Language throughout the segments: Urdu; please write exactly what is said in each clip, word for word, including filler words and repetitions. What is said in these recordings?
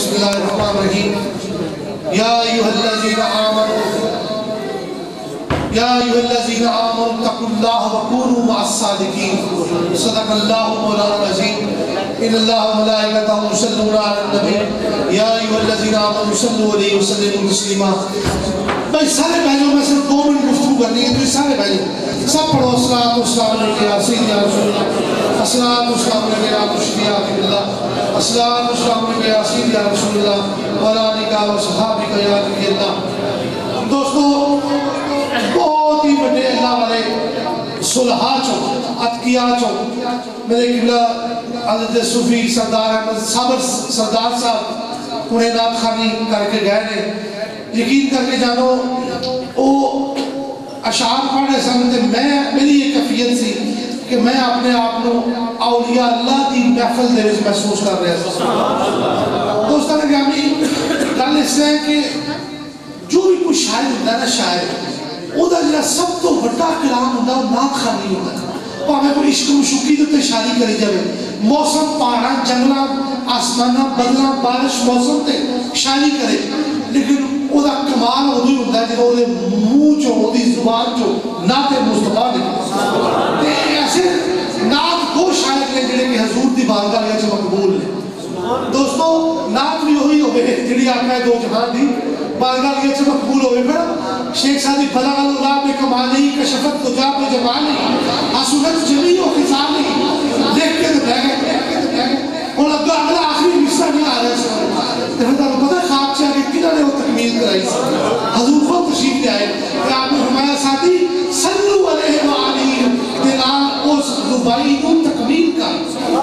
بسم اللہ الرحمن الرحیم. یا ایھا الذین آمنوا یا ایھا الذین آمنوا اتقوا اللہ وکونوا مع الصادقین. صدق اللہ مولانا العظیم. ان اللہ وملائکتہ یصلون علی النبی یا ایھا الذین آمنوا صلوا علیہ وسلموا تسلیما. بھائی سارے بھائیوں میں صرف دو منٹ گفتگو کرنی ہے. تو سارے بھائیوں سب پڑھو الصلاۃ والسلام علیک یا سیدی یا رسول اللہ. الصلاۃ والسلام علیک یا مشفی یا حبیب اللہ. الصلاۃ والسلام علیک یا سیدی یا رسول اللہ وعلی آلک و صحابک یا نبی اللہ. دوستو بہت ہی بڑے اللہ والے صلحاء چو اتقیاء چو میرے قبلہ حضرت صوفی سردار احمد صابر سردار صاحب انہیں نعت خوانی کر کے گئے نے. یقین کر کے جانو وہ اشعار پڑھے سمجھتے میں میری یہ کیفیت سی کہ میں اپنے آپ کو اولیاء اللہ کی محفل دے وچ محسوس کر رہا تھا. دوستاں گرامی گل اس ہے کہ جو بھی کوئی شاعر ہوتا ہے نا شاعر وہ جڑا سب تو بڑا کلام ہوتا ہے وہ نعت خوانی ہوتا ہے. پاویں کوئی عشق مشوقی دے تے شاعری کری جاوے موسم پہاڑاں جنگلاں آسماناں بدلاں بارش موسم تے شاعری کرے لیکن وہ دا کمال وہ بھی ہوتا ہے جب وہ دے منہ چو وہ دی زبان چو نعت مصطفیٰ نے ایسے نعت دو شاعر نے جڑے کہ حضور دی بارگاہ وچ مقبول نے. دوستو نعت بھی وہی ہوئے جڑی آقا دو جہان دی بارگاہ وچ مقبول ہوئے. پھر شیخ سادی بلغ اللہ بے کمالی کشفت تجا بے جمالی حسنت جمیع و خصالی دیکھ کے تو بہ گئے. اور اب اگلا آخری مصرع نہیں آ رہا ہے تو پھر پتہ خواب سے آگے کنہوں نے وہ تکمیل کرائی سی. حضور خود تشریف لے آئے کہ آپ نے فرمایا ساتھی صلو علیہ وآلہ دلال اس ربائی کو تکمیل کر.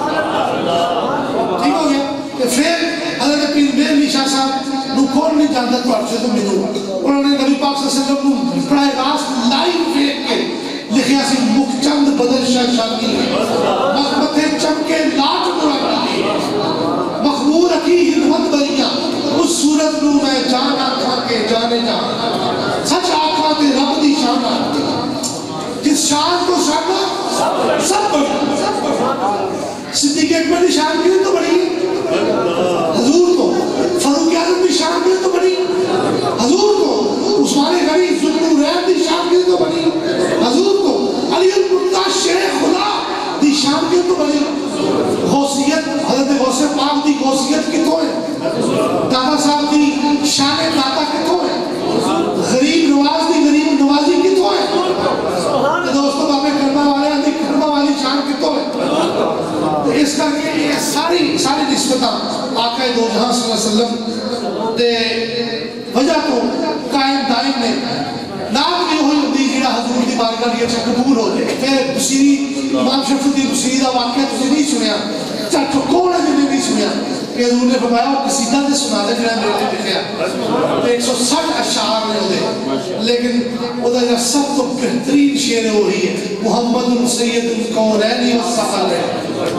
ٹھیک ہو گیا کہ پھر حضرت پیر مہر شاہ صاحب نو کون نہیں جانتا تو آپ سے تو ملو. انہوں نے نبی پاک صلی اللہ علیہ وسلم کو براہ راست لائیو دیکھ کے لکھیا سی مخچند بدل شاہ شامی مخبتے چمکے لاٹ مرکی مخبور کی ہدمت بریاں اس صورت نو میں جان آکھا کے جانے جان سچ آکھا تے رب دی شانہ جس شان کو شانہ سب بڑی. صدیق اکبر دی شان کیوں تو بڑی حضور کو. فاروق اعظم دی شان کیوں تو بڑی حضور کو. عثمان غنی ذوالنورین دی شان کیوں تو بڑی حضور کو. علی المرتضیٰ شیر خدا دی شان کیوں تو بڑی. غوثیت حضرت غوث پاک دی غوثیت کتوں ہے. دادا صاحب دی شان داتا کتوں ہے. غریب نواز دی غریب نوازی کتوں ہے. دوستو بابے کرما والے دی کرما والی شان کتوں ہے. تو اس کر کے یہ ساری ساری نسبتاں آقا دو جہاں صلی اللہ علیہ وسلم دے وجہ تو قائم دائم نے. نام بھی ہوئی ہوتی جڑا حضور دی بارگاہ وچ قبول ہو جائے. پھر بصیری امام شرف الدین بصیری دا واقعہ تسی نہیں سنیا چٹ کون ہے جن نے نہیں سنیا کہ حضور نے فرمایا وہ قصیدہ تے سنا دے جڑا میرے نے لکھیا ایک سو سٹھ اشعار نے دے لیکن او دا جو سب تو بہترین شعر ہے وہی ہے محمد سید الکونین والثقلین.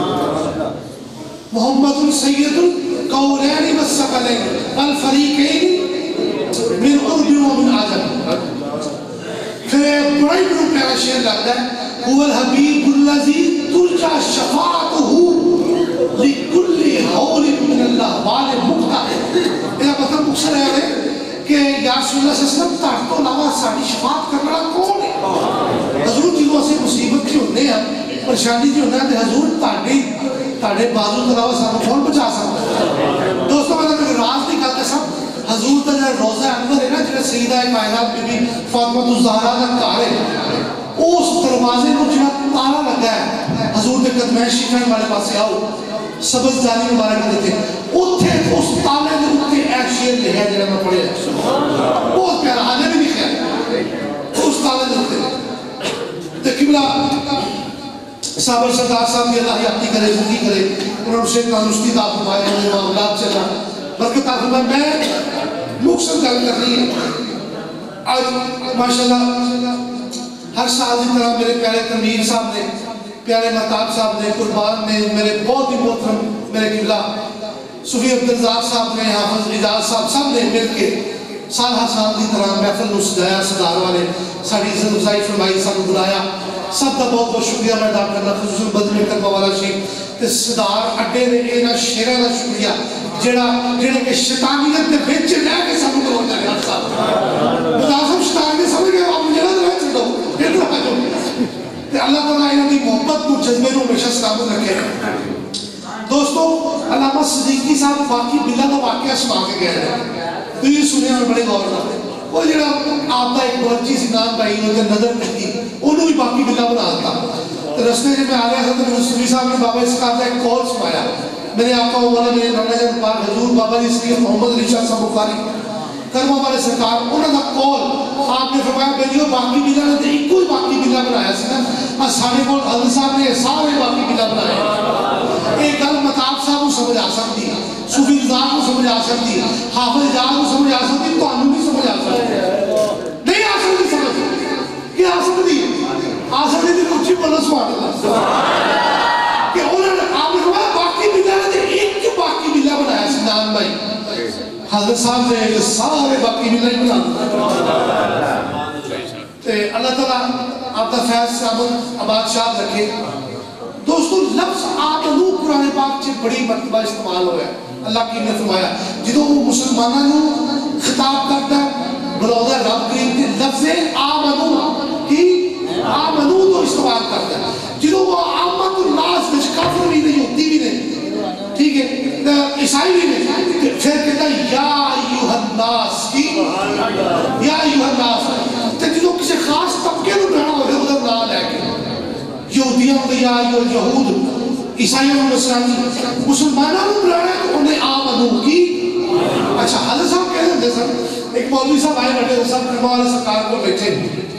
محمد سید الکونین والثقلین الفریقین من عرب و من عجم. پھر بڑا ہی بڑا پیارا شعر لگتا ہے هو الحبیب الذی ترجى شفاعته لكل حول من اللہ والے مقتدر. یہ مطلب مقصد ہے کہ یا رسول اللہ صلی اللہ علیہ وسلم تاکہ تو علاوہ ساری شفاعت کرنا کون ہے. حضور جنہوں سے مصیبت کی ہونے ہیں پریشانی کی ہونے ہیں حضور تاکہ تاکہ بازو علاوہ سارا کون بچا سکتا ہے. دوستوں میں نے راز نہیں کہتے سب حضور تا جب روزہ انور ہے نا جب سیدہ کائنات بی بی فاطمہ الزہرا کا کار ہے اس دروازے کو جب تالا لگا ہے حضور کے قدمین شفائی والے پاس سے آؤ سبز جانی مبارک دیتے اتھے اس تالے دے اتھے ایک شیر لے ہے جنہاں میں پڑھے بہت پیارا آنے بھی نہیں خیال اس تالے دے اتھے تو قبلہ صابر سردار صاحب کی اللہ یابتی کرے زندگی کرے انہوں سے تندرستی دا فرمائے انہوں نے معاملات چلا برکت دا فرمائے میں مقصد گل کر رہی ہے. آج ماشاءاللہ ہر سال کی طرح میرے پیارے تنویر صاحب نے پیارے مہتاب صاحب نے قربان نے میرے بہت ہی محترم میرے قبلہ صوفی عبدالرزاق صاحب نے حافظ اعجاز صاحب سب نے مل کے سال ہر سال کی طرح محفل نو سجایا صدار والے ساری عزت افزائی فرمائی سب بلایا سب کا بہت بہت شکریہ میں ادا کرنا خصوصاً بدر کرما والا شیخ تے صدار اڈے نے اینا شیرہ کا شکریہ جڑا جڑے کہ شیطانیت دے وچ رہ کے سانو بلاوندا ہے حضرت صاحب خدا صاحب شیطان سمجھ گئے آپ جڑا رہ چھڈو ادھر آ جاؤ تے اللہ تعالیٰ انہاں دی محبت کو جذبے نو ہمیشہ سلامت رکھے دوستو علامہ صدیقی صاحب باقی بلا دا واقعہ سنا کے گئے ہیں تو یہ سنیا اور بڑے غور نال وہ جڑا آپ دا ایک بچی سی نام بھائی نے نظر کی انہوں بھی باقی بلا بنا دیتا رستے جب میں آ رہا تھا تو صوفی صاحب نے بابا اس کا ایک کال سنایا میرے آقا مولا میرے نانا جان پاک حضور بابا جی سید محمد رشاد صاحب بخاری کرما والے سرکار انہوں کا کال آپ نے فرمایا بیلیو باقی بلا نے ایک کوئی باقی بلا بنایا سی نا اور سارے کول حضرت صاحب نے سارے باقی بلا بنائے ایک گل مطاب صاحب کو سمجھ آ سکتی ہے صوفی رضا کو سمجھ آ سکتی ہے حافظ اجاز کو سمجھ آ سکتی تو انہوں نہیں سمجھ آ سکتی نہیں آ سکتی سمجھ کیا آ سکتی آ سکتی تھی کچھ بولا سوال کہ انہوں نے آپ نے کہا باقی بلا نے ایک باقی بلا بنایا سی نام بھائی حضرت صاحب نے سارے باقی بلا ہی بنا تے اللہ تعالیٰ آپ کا فیض سلامت آباد شاد رکھے دوستو لفظ آمنو قرآن پاک سے بڑی مرتبہ استعمال ہوا ہے اللہ کی نے فرمایا جدو وہ مسلمانوں خطاب کرتا ہے بلوضہ رب کریم کے لفظ آمنو کی آمنو تو استعمال کرتا ہے جدو وہ آمد الناس میں کافر بھی نہیں ہوتی بھی نہیں ٹھیک ہے عیسائی بھی نہیں پھر کہتا ہے یا ایوہ الناس کی یا ایوہ الناس تو جدو کسی خاص طبقے میں بڑھنا ہوگا ادھر نام ہے کہ یہودیوں کو یا ایوہ یہود عیسائیوں کو مسلمانی مسلمانوں کو بڑھنا ہے تو انہیں آمنو کی اچھا حضرت صاحب کہہ رہے سر ایک مولوی صاحب آئے بیٹھے تھے سب کرما والے سرکار کو بیٹھے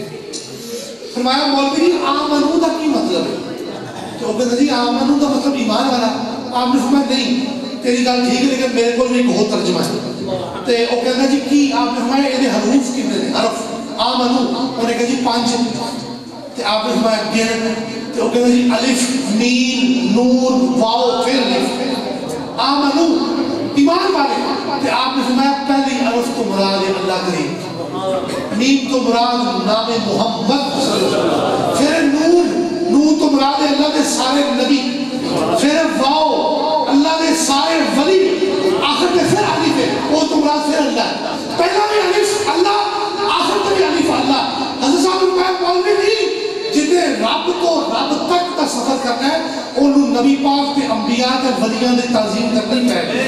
فرمایا مولوی آمنو دا کی مطلب ہے تو وہ کہتے جی آمنو دا مطلب ایمان والا آپ نے فرمایا نہیں تیری گل ٹھیک ہے لیکن میرے کو ایک اور ترجمہ ہے تے وہ کہتا جی کی آپ نے فرمایا یہ حروف کتنے ہیں حرف آمنو انہوں نے کہا جی پانچ تے آپ نے فرمایا گن تے وہ کہتا جی الف میم نون واو پھر الف آمنو ایمان والے تے آپ نے فرمایا پہلی حرف تو مراد ہے اللہ کریم میم تو مراد نام محمد صلی اللہ علیہ وسلم پھر نون نون تو مراد ہے اللہ کے سارے نبی پھر واو اللہ کے سارے ولی آخر میں پھر علیف ہے وہ تو مراد پھر اللہ پہلا بھی علیف اللہ آخر میں بھی علیف اللہ حضرت صاحب نے کہا مولوی نہیں جنہیں رب تو رب تک کا سفر کرنا ہے انہوں نبی پاک کے انبیاء کے ولیاں نے تعظیم کرنی ہے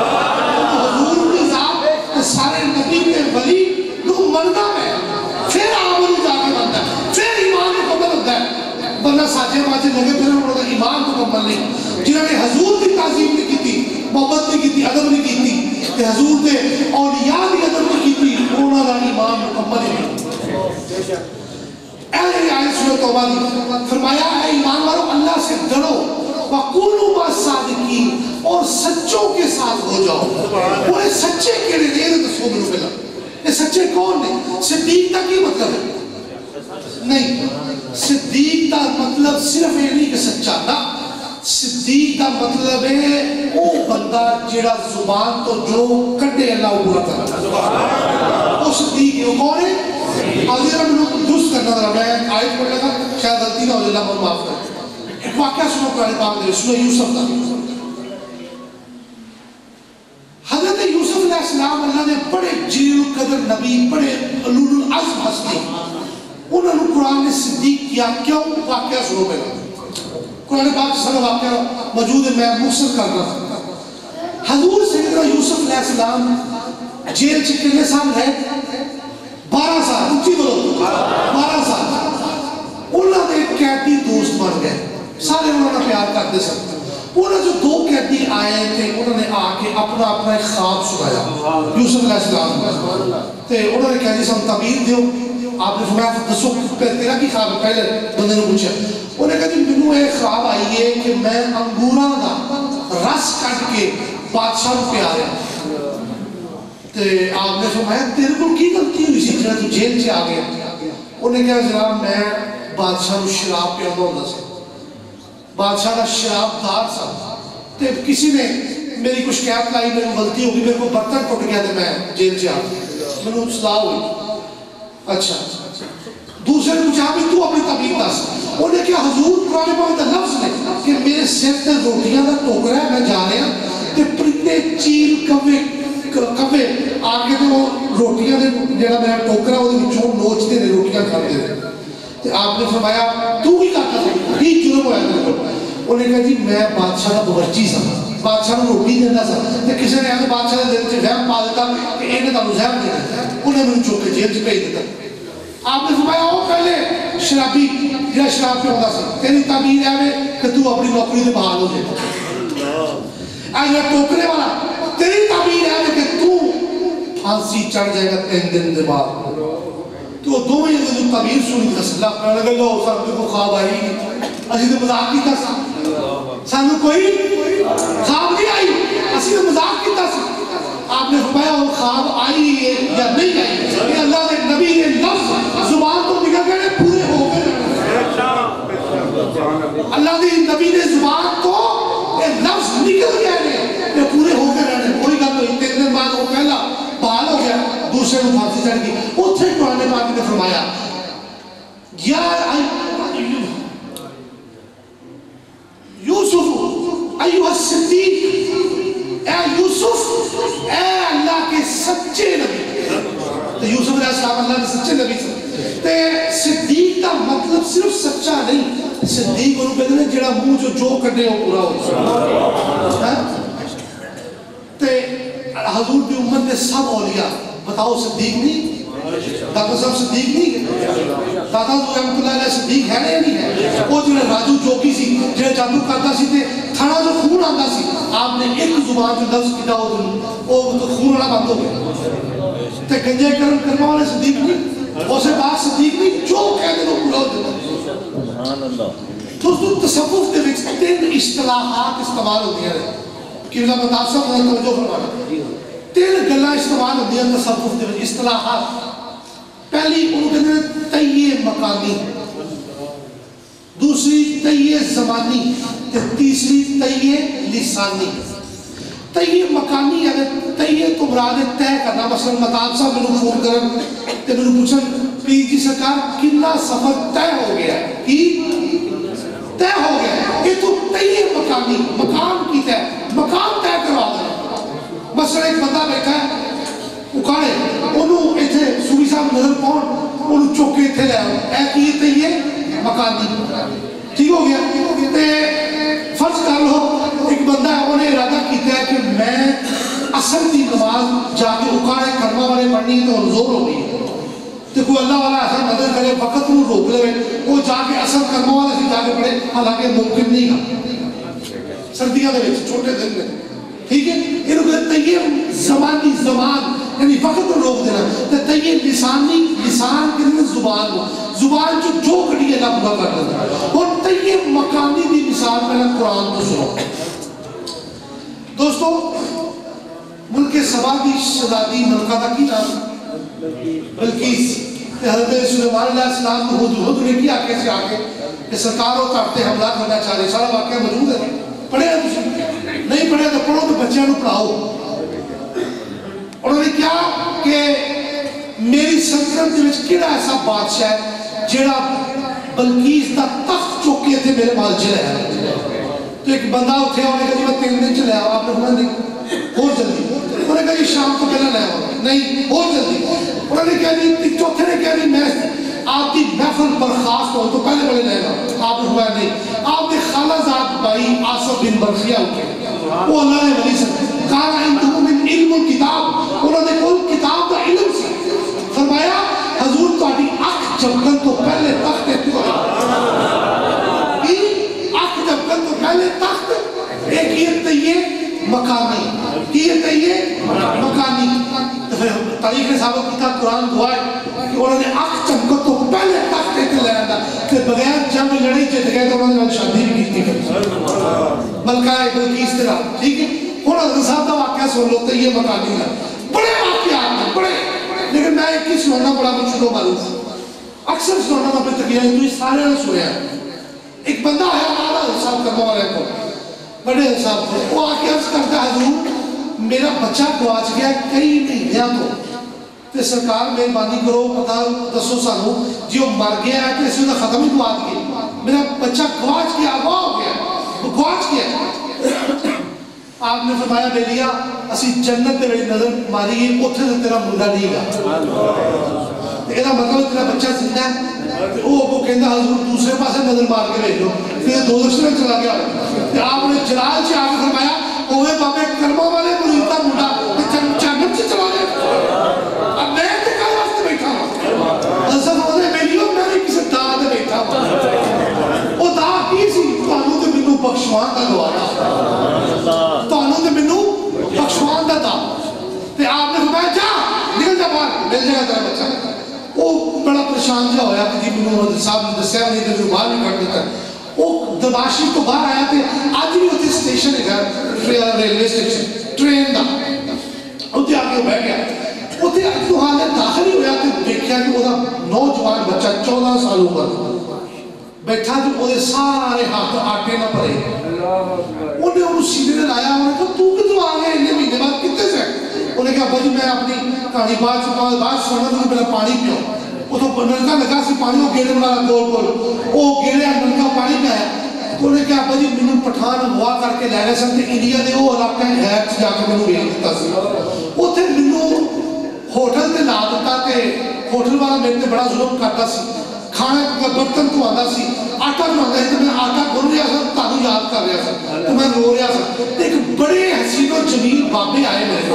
حضور کی ذات سارے نبی کے ولی لوگ مرنا ہے پھر آمن جا کے بنتا ہے پھر ایمان مکمل ہوتا ہے ورنہ ساجے ماجے لگے پھر انہوں نے ایمان مکمل نہیں جنہوں نے حضور کی تعظیم نہیں کی تھی محبت نہیں کی تھی ادب نہیں کی تھی کہ حضور نے اولیاء کی ادب نہیں کی تھی انہوں نے ایمان مکمل نہیں اے آیت سورہ توبہ دی فرمایا اے ایمان والو اللہ سے ڈرو وَقُولُوا مَعَ الصَّادِقِينَ اور سچوں کے ساتھ ہو جاؤ اور سچے کے لیے نہیں تو سو ملو یہ سچے کون ہیں صدیق کا کی مطلب ہے نہیں صدیق کا مطلب صرف یہ نہیں کہ سچا نہ صدیق کا مطلب ہے وہ بندہ جڑا زبان تو جو کٹے اللہ پورا کرنا وہ صدیق ہے وہ کون ہے حاضر ہم لوگ درست کرنا تھا میں آیت پڑھ لگا شاید غلطی نہ ہو جائے اللہ پر معاف کر ایک واقعہ سنو قرآن پاک دے سورہ یوسف کا حضرت یوسف علیہ السلام اللہ نے بڑے جلیل قدر نبی بڑے علول العزم ہستی انہوں نے قرآن نے صدیق کیا کیوں واقعہ سنو پہلا قرآن پاک سارا واقعہ موجود ہے میں مختصر کر رہا حضور سیدنا یوسف علیہ السلام جیل سے کتنے سال رہے بارہ سال اچھی بولو بارہ سال انہوں نے قیدی دوست بن گئے سارے انہوں نے پیار کرتے سکتے انہوں جو دو قیدی آئے تھے انہوں نے آ کے اپنا اپنا ایک خواب سنایا یوسف علیہ السلام تے انہوں نے قیدی سے تعبیر دیو آپ نے فرمایا دسو تیرا کی خواب پہلے بندے نے پوچھا انہوں نے کہا جی مینوں ایک خواب آئی ہے کہ میں انگوراں دا رس کٹ کے بادشاہ کو پیارے تے آپ نے فرمایا تیرے کو کی غلطی ہوئی سی جنہیں تو جیل سے آ گیا انہوں نے کہا جناب میں بادشاہ کو شراب پیاندا ہوندا سی بادشاہ کا شراب دار سا تے کسی نے میری کچھ شکایت لائی میری غلطی ہوگی میرے کو برتن ٹوٹ گیا تے میں جیل سے آ گیا میں نے صلاح ہوئی اچھا دوسرے نے پوچھا بھی تو اپنی تعبیر دس انہوں نے کہا حضور قرآن پاک کا لفظ نے کہ میرے سر تے روٹیاں دا ٹوکرا ہے میں جا رہا تے پرندے چیل کوے کوے آ کے تے وہ روٹیاں دے جڑا میرا ٹوکرا وہ وچوں نوچتے نے روٹیاں کھاتے نے تے آپ نے فرمایا تو کی کرتا تھا کی جرم ہویا تیرے کو انہیں کہا جی میں بادشاہ کا باورچی سا بادشاہ کو روٹی دینا سا تے کسی نے آگے بادشاہ نے دل سے وہم پا دیتا کہ انہیں تانوں زہر دینا انہیں مجھے چوک کے جیل چ بھیج دیتا آپ نے فرمایا وہ پہلے شرابی جہاں شراب پہ ہوتا سی تیری تعبیر ہے کہ تو اپنی نوکری سے بحال ہو جائے آج یہ ٹوکرے والا تیری تعبیر ہے کہ تو پھانسی چڑھ جائے گا تین دن دے بعد تو دو میں جو تعبیر سنی تھی رسول اللہ کہنے لگے لو سب کو خواب آئی اسی نے مذاق کیتا سا سانو کوئی خواب نہیں آئی اسی نے مذاق کیتا سا آپ نے فرمایا وہ خواب آئی ہے یا نہیں آئی یہ اللہ نے نبی نے لفظ زبان تو نکل گئے پورے ہو گئے اللہ نے نبی نے زبان تو یہ لفظ نکل گئے یہ پورے ہو گئے رہنے کوئی گل نہیں تین دن بعد وہ پہلا بحال ہو گیا دوسرے کو پھانسی چڑھ گئی اتنے قرآن پاک نے فرمایا یا یوسف ایوہ الصدیق اے یوسف اے اللہ کے سچے نبی تو یوسف علیہ السلام اللہ کے سچے نبی سے تے صدیق کا مطلب صرف سچا نہیں صدیق انہوں کہتے ہیں جڑا منہ جو جو کرنے ہو پورا ہو تے حضور کی امت نے سب اولیاء بتاؤ صدیق نہیں دادا صاحب صدیق نہیں دادا رحمت اللہ علیہ صدیق ہے یا نہیں ہے وہ جو راجو چوکی سی جو جادو کرتا سی تے تھڑا جو خون آتا سی آپ نے ایک زبان جو لفظ کیا وہ تو خون والا بند ہو گیا تے گنجے کرم کرما والے صدیق نہیں اسے بات صدیق نہیں جو کہہ دے وہ پورا ہو دیتا سبحان اللہ تو تصوف کے وچ تین اصطلاحات استعمال ہوتی ہیں کہ اللہ مطاب صاحب نے توجہ فرمانا تین گلہ استعمال ہوتی ہیں تصوف کے وچ اصطلاحات پہلی انہوں کہتے ہیں تیہ مکانی دوسری تیہ زمانی تیسری تیہ لسانی تیہ مکانی یعنی تیہ تو مراد طے کرنا مثلا مطاب صاحب میں فون کرن تے میں پوچھن پی جی سرکار کتنا سفر طے ہو گیا کی طے ہو گیا یہ تو تیہ مکانی مکان کی طے مکان طے کروا دیں مثلا ایک بندہ بیٹھا ہے اکھاڑے انہوں ایتھے سوری صاحب نظر پہنچ انہوں چوکے ایتھے لے آؤ اے کی تیہ مکانی ٹھیک ہو گیا تے فرض کر لو ایک بندہ ہے انہیں ارادہ کیتا ہے کہ میں اصل کی نماز جا کے اکھاڑے کرما والے پڑھنی تو زور ہو گئی تو کوئی اللہ والا ایسا نظر کرے وقت انہوں روک لے وہ جا کے اصل کرما والے سے جا کے پڑھے حالانکہ ممکن نہیں ہے سردیاں دے وچ چھوٹے دن میں ٹھیک ہے انہوں کہتے ہیں یہ زمانی زمان یعنی وقت کو روک دینا تو یہ لسانی لسان کے لیے زبان ہو زبان جو جو کڑی ہے اللہ پورا کر دیتا اور تیہ مکانی دی مثال پہلے قرآن کو سنو دوستو ملک سبا کی شہزادی ملکہ دا کی نام بلقیس حضرت سلیمان علیہ السلام کو حد حد نے کیا کیسے آگے کہ سرکار و تابتے حملہ کرنا چاہ رہے سارا واقعہ موجود ہے پڑھے ہیں تجھے نہیں پڑھے تو پڑھو تو بچیاں نو پڑھاؤ انہوں نے کیا کہ میری سلطنت کے وچ کیڑا ایسا بادشاہ ہے جڑا بلقیس دا تخت چوکے تھے میرے مال چلے ہیں تو ایک بندہ اٹھے انہوں نے کہا جی میں تین دن چلے آؤ آپ نے کہا نہیں بہت جلدی انہوں نے کہا جی شام کو پہلے لے آؤ نہیں بہت جلدی انہوں نے کہا جی چوتھے نے کہا جی میں آپ کی محفل برخاست ہو تو پہلے پہلے لے گا آپ نے فرمایا نہیں آپ کے خالہ زاد بھائی آصف بن برخیہ اٹھے وہ اللہ نے ولی سے کہا عندہم من علم الکتاب انہوں نے کوئی کتاب کا علم سے فرمایا حضور تو آٹی اکھ جبکن تو پہلے تخت اکھ جبکن تو پہلے تخت ایک یہ تیہ مکانی یہ تیہ مکانی تاریخ نے ثابت کیا قرآن دعا ہے کہ انہوں نے اکھ چمکت تو پہلے تخت ایک لے آتا کہ بغیر جنگ لڑائی جت گئے تو انہوں نے شادی بھی کی تھی ملکہ بلقیس تیرا ٹھیک ہے انہوں نے صاحب کا واقعہ سن لو تو یہ مکانی ہے بڑے واقعات ہیں بڑے لیکن میں ایک ہی سننا بڑا مجھ کو معلوم اکثر سننا میں اپنے تقریبا تو یہ سارے نے سنیا ایک بندہ ہے آلہ حساب کرنے والے کو بڑے حساب وہ آ کے عرض کرتا ہے حضور میرا بچہ گواچ گیا کئی مہینیاں تو تے سرکار مہربانی کرو پتہ دسو سانو جی وہ مر گیا ہے تو اس میں ختم ہی گواچ گیا میرا بچہ گواچ گیا وہ ہو گیا وہ گواچ گیا آپ نے فرمایا بیلیا اسی جنت دے وچ نظر ماری اوتھے تے تیرا منڈا نہیں گا تے ادا مطلب تیرا بچہ زندہ ہے او ابو کہندا حضور دوسرے پاسے نظر مار کے بھیجو پھر دو دس میں چلا گیا تے آپ نے جلال سے آ کے فرمایا اوے بابے کرما والے مریدا منڈا تے جنت سے چلا گیا اب میں تے کل واسطے بیٹھا ہوں اصل ہونے بیلیو میں بھی کسی دا تے بیٹھا ہوں او دا کی سی تانوں تے مینوں بخشوان دا دعا تانوں تے مینوں بخشوان دا دا تے آپ نے فرمایا جا نکل جا باہر مل جائے گا تیرا بچہ وہ بڑا پریشان جا ہویا کہ جی مینوں حضرت صاحب نے دسیا نہیں تے باہر نہیں کر دیتا وہ دماشق تو باہر آیا تے آج بھی اتنے اسٹیشن ہے ریلوے اسٹیشن ٹرین دا اتنے آ کے بیٹھ گیا اتنے تو حالت داخل ہی ہویا تے دیکھا کہ وہ نوجوان بچہ چودہ سال عمر بیٹھا جو وہ سارے ہاتھ آٹے نہ پڑے انہیں انہوں سیدھے نے لایا انہوں نے کہا تو کتوں آ گیا انہیں مہینے بعد کتنے سے انہوں نے کہا بھائی میں اپنی کہانی بات چکا بات سننا تو میرا پانی پیو وہ تو نلکا لگا سی پانی وہ گیڑے والا گول گول وہ گیڑے نلکا پانی پیا انہوں نے کہا بھائی مینوں پٹھان ہوا کر کے لے رہے سن انڈیا دے وہ علاقہ غیر سے جا کے مینوں بھیج دیتا سی اتنے مینوں ہوٹل تے لا دیتا تے ہوٹل والا میرے تے بڑا ظلم کرتا سی کھانا کا برتن تو آتا سی آٹا تو آتا ہے تو میں آٹا گھن رہا سا تانوں یاد کر رہا سا تو میں رو رہا سا ایک بڑے حسین و جمیل بابے آئے میرے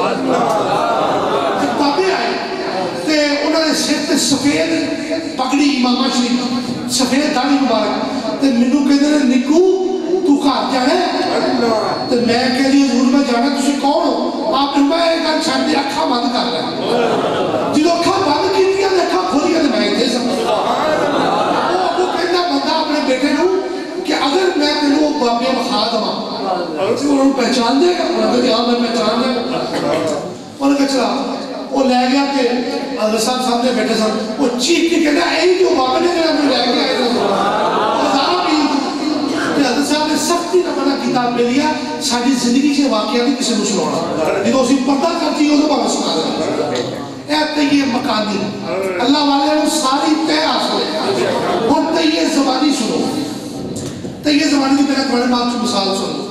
بابے آئے تے انہوں نے سر تے سفید پگڑی امامہ شریف سفید داڑھی مبارک تے مینوں کہندے نے نکو تو گھر جانا ہے تے میں کہہ دی حضور میں جانا تسی کون ہو آپ نے میں ایک گل چھڈ دی اکھاں بند کر لے جدوں اکھاں بند کیتیاں تے اکھاں کھولیاں تے میں اتھے سا بیٹے نو کہ اگر میں تینوں بابے بخا دما انہوں نے پہچان دے گا انہوں نے کہا ہاں میں پہچان دے گا انہوں نے کہا چلا وہ لے گیا کہ حضرت صاحب سامنے بیٹھے سن وہ چیخ کے کہنا اے جو بابے نے جنہوں نے لے کے آئے ہزارہ بھی کہ حضرت صاحب نے سختی نہ منع کتاب میں لیا ساری زندگی سے واقعہ نہیں کسی نے سنانا جب اسی پردہ کرتی ہے تو بابا سنا دے اے تیہ مکانی اللہ والے نے ساری تیہ حاصل ہے اور تیہ زبانی سنو تیہ زبانی کی پہلے تمہارے بات کی مثال سنو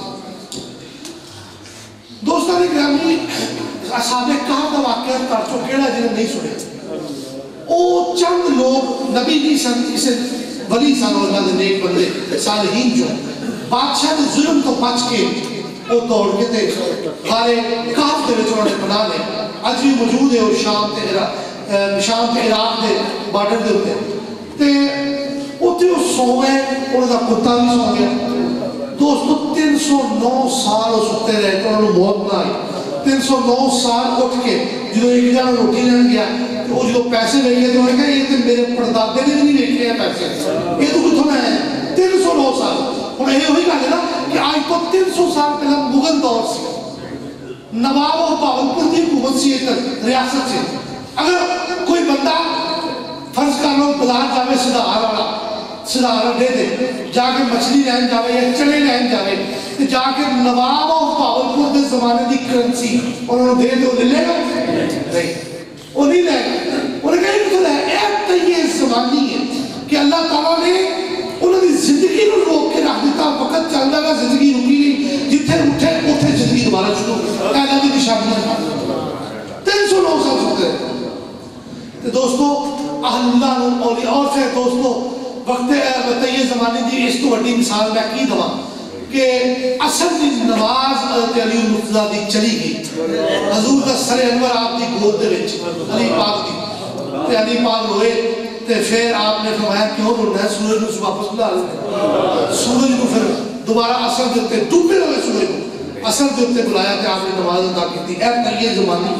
دوستان گرامی اصحاب کہف کا واقعہ کر چو کیڑا جنہیں نہیں سنے او چند لوگ نبی نہیں سن اسے ولی سن اور اللہ دے نیک بندے صالحین جو بادشاہ نے ظلم تو بچ کے وہ دوڑ کے تھے ہارے کہف دے وچ انہوں نے بنا لے اج بھی موجود ہے وہ شام تے عراق شام تے عراق دے بارڈر دے ہوتے تے اتنے وہ سو گئے انہوں کا کتا بھی سو گیا دوستو تین سو نو سال وہ سکتے رہے تو انہوں نے موت نہ آئی تین سو نو سال اٹھ کے جدو ایک جانا روٹی لین گیا وہ جدو پیسے لے گئے تو انہوں نے کہا یہ تو میرے پردادے نے بھی نہیں دیکھے ہیں پیسے یہ تو کتوں میں ہے تین سو نو سال انہوں نے یہ وہی کہا نا کہ آج تو تین سو سال پہلے مغل دور سے نواب و باولپور کی حکومت سی ایک ریاست سے اگر کوئی بندہ فرض کر لو بازار جاوے صدار والا صدار دے دے جا کے مچھلی لین جاوے یا چنے لین جاوے تو جا کے نواب و باولپور دے زمانے دی کرنسی انہوں نے دے دے وہ لے لے گا نہیں وہ نہیں لے گا انہوں نے کہا یہ تو ہے ایک تو یہ زمانی ہے کہ اللہ تعالیٰ نے انہوں نے زندگی کو روک کے رکھ دیتا وقت چل رہا زندگی رکی نہیں جتھے اٹھے اٹھے زندگی دوبارہ شروع قائدہ کی نشانی تین سو نو سال سکتے ہیں دوستو اہل اللہ اولیاء اور سے دوستو وقت بتائیے زمانے دی اس تو بڑی مثال میں کی دوا کہ اصل دی نماز حضرت علی المرتضیٰ دی چلی گئی حضور کا سر انور آپ دی گود دے وچ علی پاک دی تے علی پاک ہوئے تے پھر آپ نے فرمایا کیوں رونا ہے سورج کو واپس بلا لیں سورج کو پھر دوبارہ اثر دیتے ڈوبے رہے سورج کو اثر دیتے بلایا کہ آپ نے نماز ادا کی تھی اے تیہ زمانی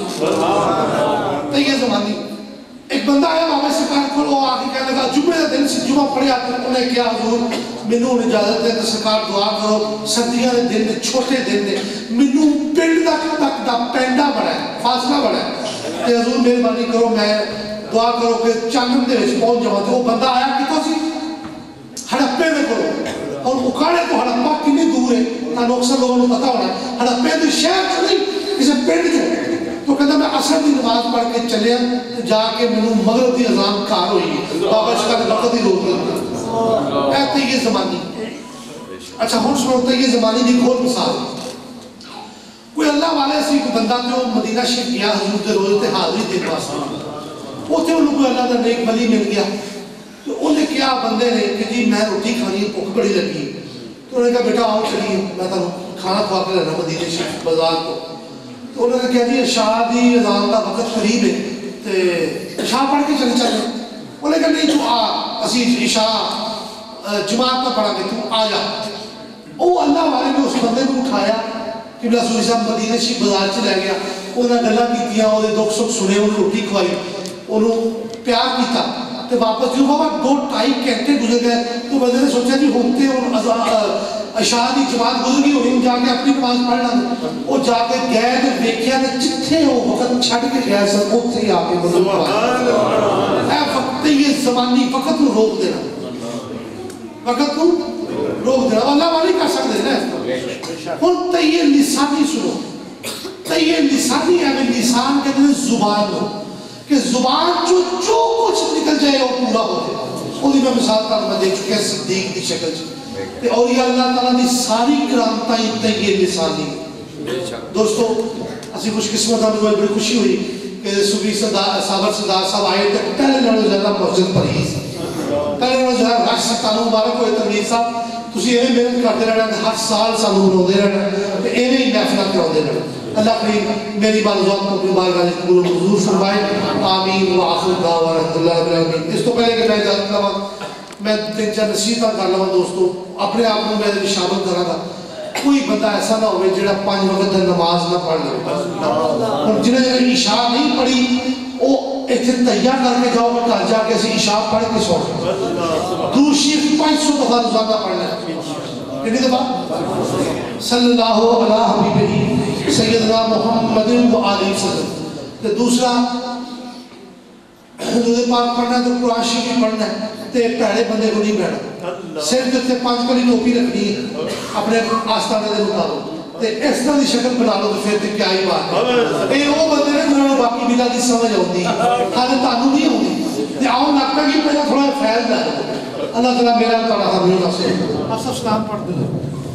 تیہ زمانی ایک بندہ آیا بابا سرکار کو وہ آگے کہنے لگا جمعہ دن سے جمعہ پڑھے آتے انہیں کیا حضور منوں نے اجازت دے تو سرکار دعا کرو سردیاں دے دن دے چھوٹے دن دے منوں پنڈ تک تک دا پینڈا بڑھا ہے فاصلہ بڑھا ہے کہ حضور مہربانی کرو میں دعا کرو کہ چاندن دے وچ پہنچ جاواں تے وہ بندہ آیا کتوں سی ہڑپے دے کولوں اور اکاڑے تو ہڑپا کتنی دور ہے تانوں اکثر لوگوں کو پتہ ہونا ہڑپے دے شہر چ نہیں کسی پنڈ چ تو کہتا میں عصر دی نماز پڑھ کے چلے جا کے منوں مغرب دی اذان کار ہوئی ہے بابا اس کا وقت ہی روک لیا اے تیہ زمانی اچھا ہن سنو تیہ زمانی دی ایک اور مثال اللہ والے سے ایک بندہ تے وہ مدینہ شریف گیا حضور کے روزے تے حاضری دے پاس اوتھے انہوں کو اللہ دا نیک ولی مل گیا تو انہیں کیا بندے نے کہ جی میں روٹی کھانی بھوک بڑی لگی تو انہوں نے کہا بیٹا آؤ چلیے میں تو کھانا کھوا کے لینا مدینہ شریف بازار کو تو انہوں نے کہا جی عشاء دی اذان کا وقت قریب ہے تے عشاء پڑھ کے چلے چلے انہوں نے کہا نہیں تو آ اسی عشاء جماعت نہ پڑھا گے تو آ جا وہ اللہ والے نے اس بندے کو اٹھایا کہ بلا سوری صاحب مدینہ شریف بازار چ لے گیا انہیں گلا کیتیاں وہ دکھ سکھ سنے انہوں روٹی کھوائی انہوں پیار کیتا تو واپس جو بابا دو ٹائی گھنٹے گزر گئے تو بندے نے سوچا جی ہوتے عشاء کی جماعت گزر گئی ہوئی جا کے اپنی نماز پڑھ لیں وہ جا کے گئے تو دیکھا تو جتنے وہ وقت چھڈ کے گئے سن اتنے ہی آ کے اے وقت یہ زمانی وقت کو روک دینا وقت کو روک دینا اللہ والی کر سکتے ہیں نا ہوں تو یہ لسانی سنو تو یہ لسانی ہے لسان کے اندر زبان ہو کہ زبان جو جو کچھ نکل جائے وہ پورا ہو جائے وہ میں مثال کا میں دیکھ چکے صدیق کی شکل سے اور یہ اللہ تعالیٰ نے ساری کرامتائیں تیئے لسانی دوستو اسی خوش قسمت ہمیں بڑی خوشی ہوئی کہ صوفی صابر صدار صاحب آئے تھے پہلے لڑو زیادہ مسجد پریز پہلے لڑو زیادہ راش ستانو مبارک ہوئے تنویر صاحب تسی ایویں محنت کرتے رہنا ہر سال سانو بناؤندے رہنا تے ایویں ہی محفلات کراؤندے رہنا اللہ کریم میری بارگاہ کو اپنی بارگاہ میں قبول منظور فرمائے آمین وآخر دعوانا الحمد للہ رب العالمین اس تو پہلے کہ میں اجازت لواں میں تین چار نصیحتاں کر لواں دوستو اپنے آپ کو میں شامل کراں گا کوئی بندہ ایسا نہ ہوئے جڑا پانچ وقت نماز نہ پڑھ لے اور جنہیں جنہیں عشاء نہیں پڑھی وہ ایتھے تیار کر کے جاؤ گھر جا کے اسی عشاء پڑھ کے سو درود شریف پانچ سو دفعہ روزانہ پڑھنا ہے کتنی دفعہ صلی اللہ علیہ حبیبہ سیدنا محمد و آلہ وسلم تے دوسرا حضور پاک پڑھنا ہے تو قرآن شریف پڑھنا ہے تے پیڑے بندے کو نہیں بیٹھا صرف تے پانچ کلی ٹوپی رکھنی ہے اپنے آستانے دے مطابق تے اس طرح دی شکل بنا لو تو پھر تے کیا ہی بات ہے اے وہ بندے نے جنہوں نے باقی بلا دی سمجھ ہوتی خالی تانوں نہیں ہوتی تے آؤ ناکا کی پہلے تھوڑا فیض لے لو اللہ تعالیٰ میرا تعالیٰ حضور نفسے آپ سب سلام پڑھ دیں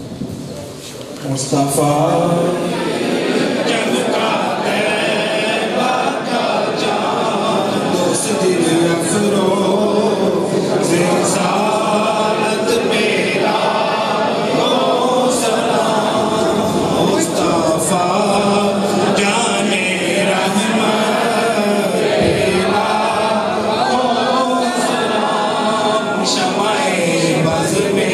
مصطفیٰ جب کا تیبہ کا جان دوست دل افرو زنسالت میرا ہو سلام مصطفیٰ جان رحمت پیلا ہو سلام شمع بز میں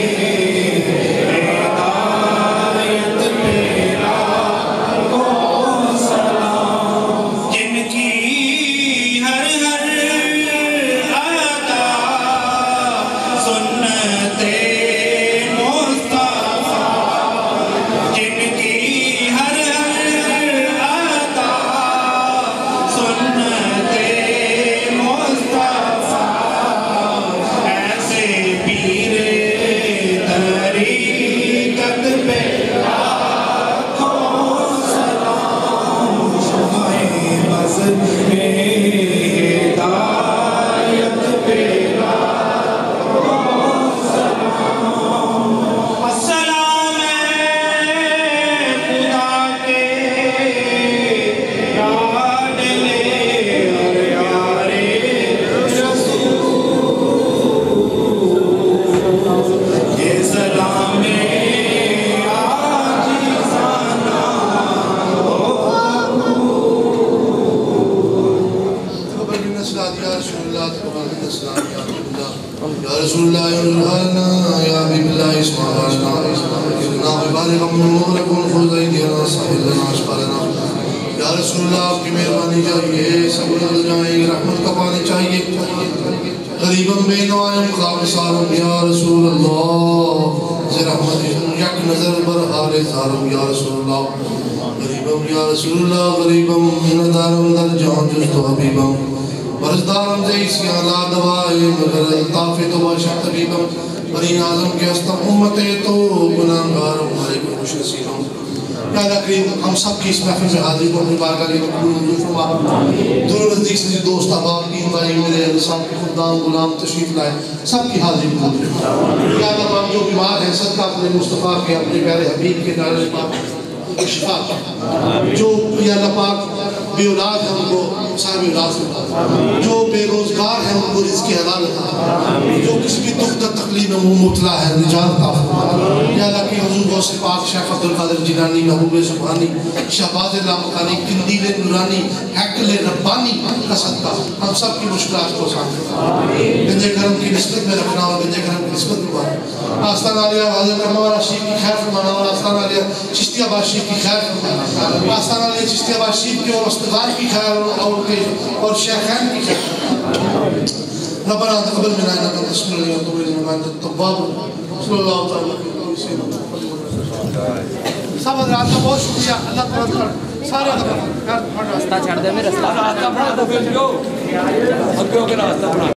ہم سب کی اس محفل میں حاضری کو اپنی بارگاہ میں قبول منظور فرما دور نزدیک سے دوست احباب دین بھائی میرے سب کے خدام غلام تشریف لائے سب کی حاضری کو قبول یا اللہ جو بیمار ہیں صدقہ اپنے مصطفیٰ کے اپنے پیارے حبیب کے نعرے پاک کو شفا دے، جو یا اللہ پاک بے اولاد ہیں ان کو صاحب اولاد بنا، جو بے روزگار ہیں ان کو رزق حلال عطا، جو کسی بھی دکھ در تکلیف میں مبتلا ہے نجات عطا فرما، یا اللہ کی حضور غوث پاک شیخ عبدالقادر جیلانی، محبوب سبحانی، شہباز لامکانی، قندیل نورانی، حیکل ربانی کا صدقہ ہم سب کی مشکلات کو آسان کرنا، گنج کرم کی نسبت میں رکھنا اور گنج کرم کی نسبت میں بارنا، آستان عالیہ حاضر کرنا والا شیخ کی خیر فرمانا اور آستان عالیہ چشتی آباد شیخ کی خیر فرمانا، آستان عالیہ چشتی آباد شیخ کے اور استدار کی خیر اور شیخین کی خیر. ربنا تقبل منا انك انت السميع العليم وتب علينا انت التواب. صلی اللہ تعالی علیہ وسلم. سب حضرات کا بہت شکریہ. اللہ تعالیٰ سارے راستہ چھڑ دے میں راستہ راستہ بنا دو پھر جو اگے ہو کے راستہ بنا